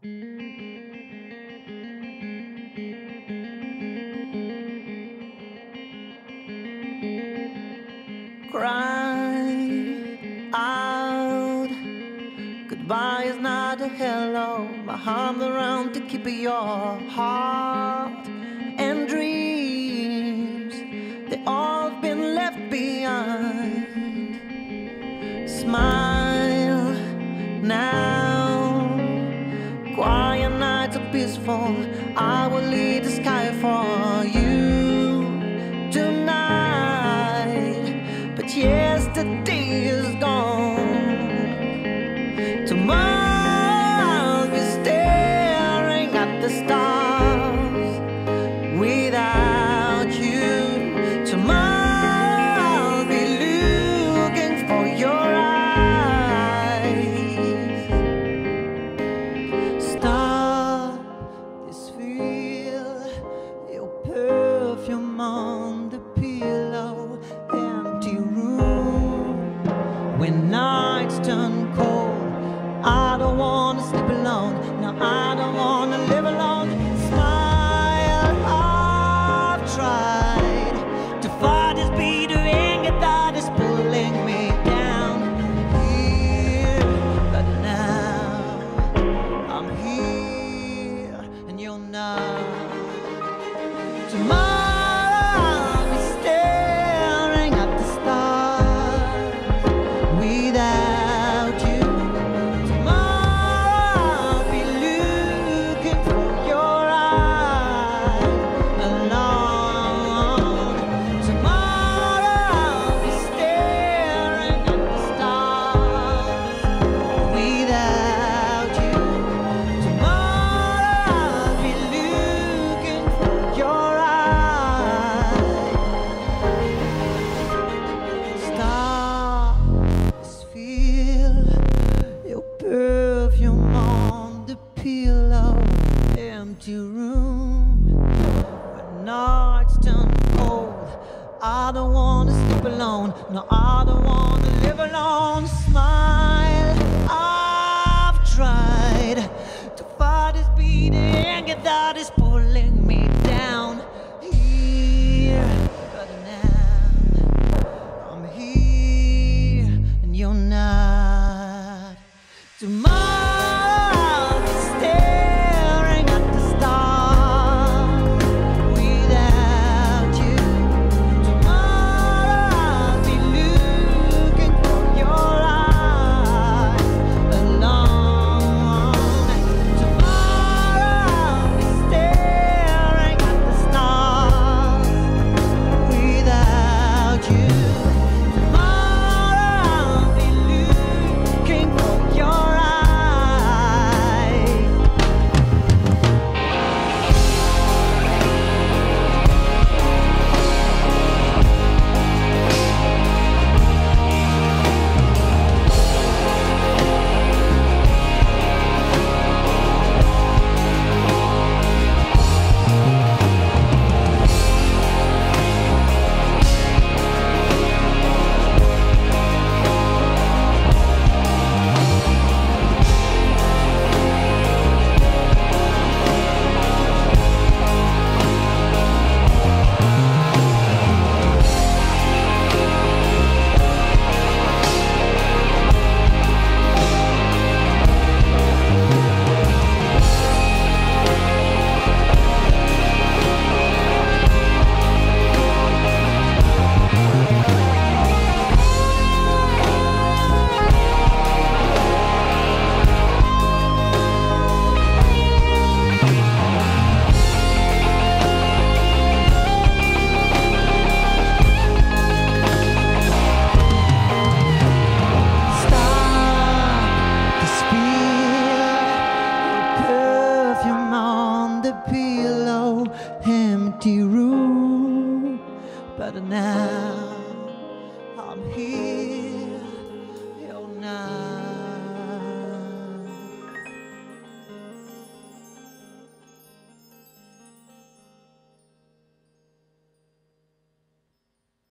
Cry out. Goodbye is not a hello. My arms around to keep your heart and dreams. They all have been left behind. Smile now. Quiet nights are peaceful. I will lead the sky for you tonight. But yesterday is gone. Tomorrow I'll be staring at the stars without you. Tomorrow I'll be looking for your eyes. Stop this feel, your perfume on the pillow, empty room. When nights turn cold, I don't wanna sleep alone. No, I don't wanna live alone. Smile, I've tried to fight this bitter anger that is pulling me down here, but now I'm here and you're not. Tomorrow I'll be staring at the stars without you. Perfume on the pillow, empty room. When nights turn cold, I don't wanna sleep alone. No, I don't wanna live alone. Smile, I've tried to fight this beating anger that is pulling me down here, but now I'm here and you're not. Tomorrow I'll be staring at the stars without you. Tomorrow I'll be looking for your eyes alone. Tomorrow I'll be staring at the stars without you. Tomorrow I'll be looking for your pillow, empty room, but now I'm here.